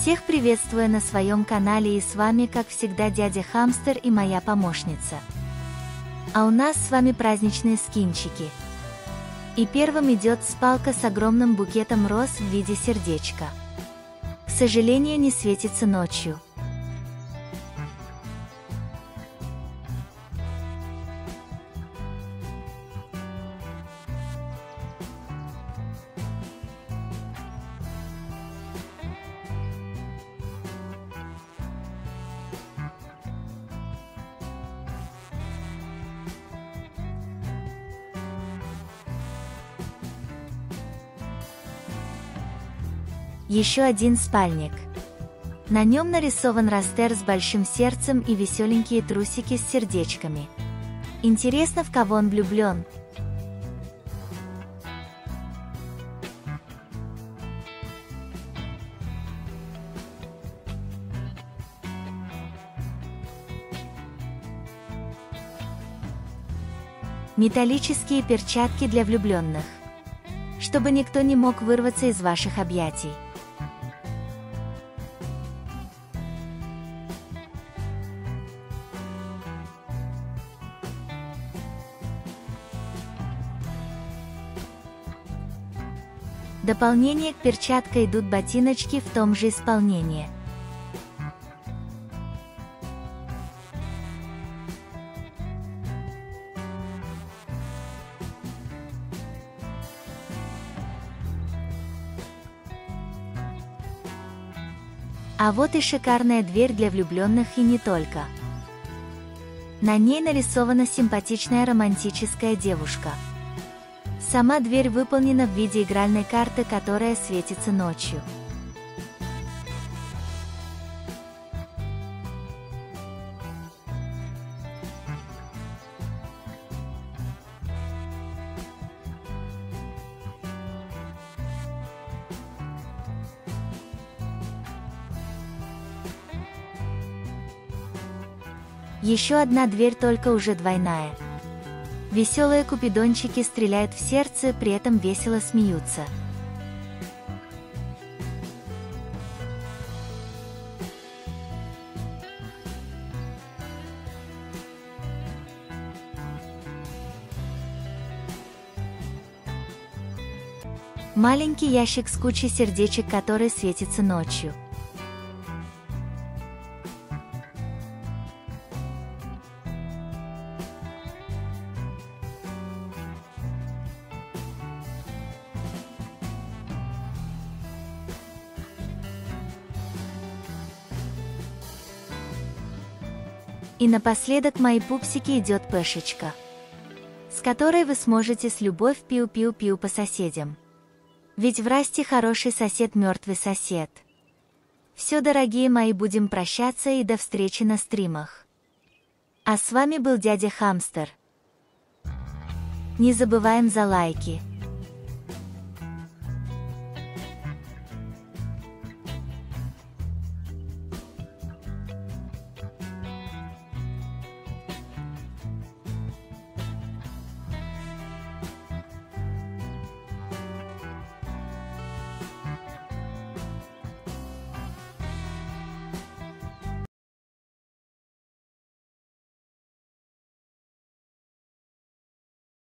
Всех приветствую на своем канале, и с вами как всегда дядя Хамстер и моя помощница. А у нас с вами праздничные скинчики. И первым идет спалка с огромным букетом роз в виде сердечка. К сожалению, не светится ночью. Еще один спальник. На нем нарисован растер с большим сердцем и веселенькие трусики с сердечками. Интересно, в кого он влюблен? Металлические перчатки для влюбленных. Чтобы никто не мог вырваться из ваших объятий. Дополнение к перчатке идут ботиночки в том же исполнении. А вот и шикарная дверь для влюбленных, и не только. На ней нарисована симпатичная романтическая девушка. Сама дверь выполнена в виде игральной карты, которая светится ночью. Еще одна дверь, только уже двойная. Веселые купидончики стреляют в сердце, при этом весело смеются. Маленький ящик с кучей сердечек, который светится ночью. И напоследок, мои пупсики, идет пешечка, с которой вы сможете с любовью пиу-пиу-пиу по соседям. Ведь в Расте хороший сосед, мертвый сосед. Все, дорогие мои, будем прощаться, и до встречи на стримах. А с вами был дядя Хамстер. Не забываем за лайки.